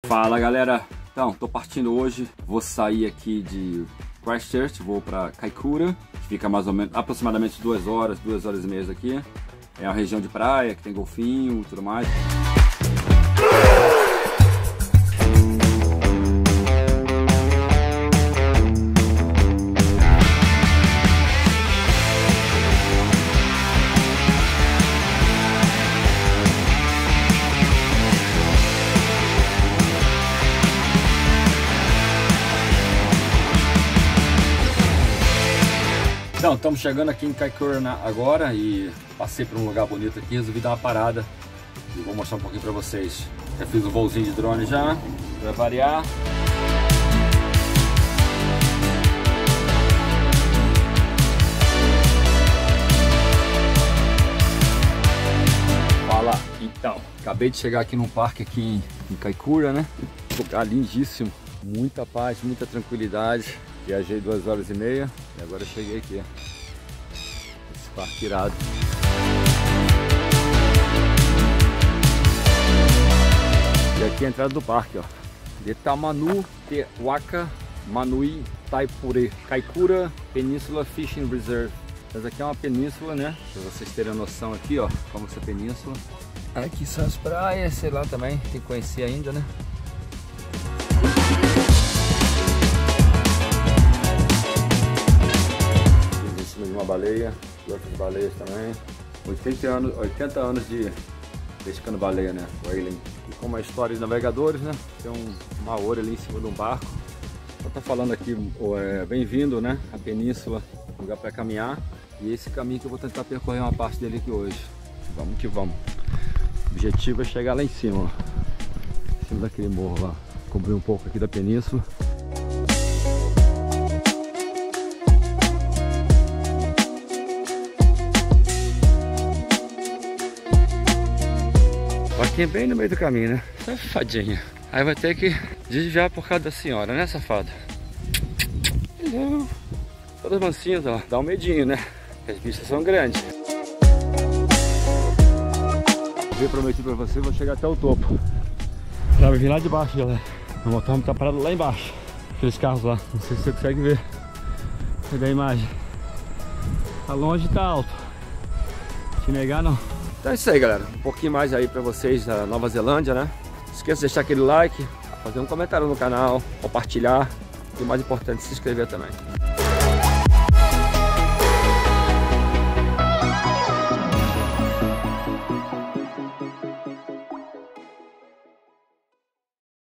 Fala galera, então tô partindo hoje, vou sair aqui de Christchurch, vou para Kaikoura, que fica mais ou menos aproximadamente 2 horas e meia aqui. É uma região de praia que tem golfinho e tudo mais. Então, estamos chegando aqui em Kaikoura agora e passei por um lugar bonito aqui, resolvi dar uma parada e vou mostrar um pouquinho para vocês. Já fiz um voozinho de drone já, para variar. Fala, então, acabei de chegar aqui num parque aqui em Kaikoura, né? Lugar lindíssimo, muita paz, muita tranquilidade. Viajei 2 horas e meia e agora cheguei aqui. Esse parque irado. E aqui é a entrada do parque, ó. De Tamanu Te Waka Manui Taipure, Kaikoura Península Fishing Reserve. Essa aqui é uma península, né? Pra vocês terem a noção aqui, ó, como essa península. Aqui são as praias, sei lá também, tem que conhecer ainda, né? De uma baleia, de outras baleias também. 80 anos de pescando baleia, né? Whaling. E como a história de navegadores, né? Tem um maori ali em cima de um barco. Eu tô falando aqui, bem-vindo, né? A península, lugar para caminhar. E esse caminho que eu vou tentar percorrer uma parte dele aqui hoje. Vamos que vamos. O objetivo é chegar lá em cima, ó. Em cima daquele morro lá. Cobrir um pouco aqui da península. Aqui bem no meio do caminho, né? Safadinha. Aí vai ter que desviar por causa da senhora, né, safada? Hello. Todas mansinhas, ó. Dá um medinho, né? As bichas são grandes. Eu prometi pra você, vou chegar até o topo. Ela vai vir lá de baixo, galera. O motorhome tá parado lá embaixo. Aqueles carros lá. Não sei se você consegue ver. Cadê a imagem? Tá longe e tá alto. Se negar, não. Então é isso aí, galera, um pouquinho mais aí pra vocês da Nova Zelândia, né? Não esqueça de deixar aquele like, fazer um comentário no canal, compartilhar e o mais importante, se inscrever também.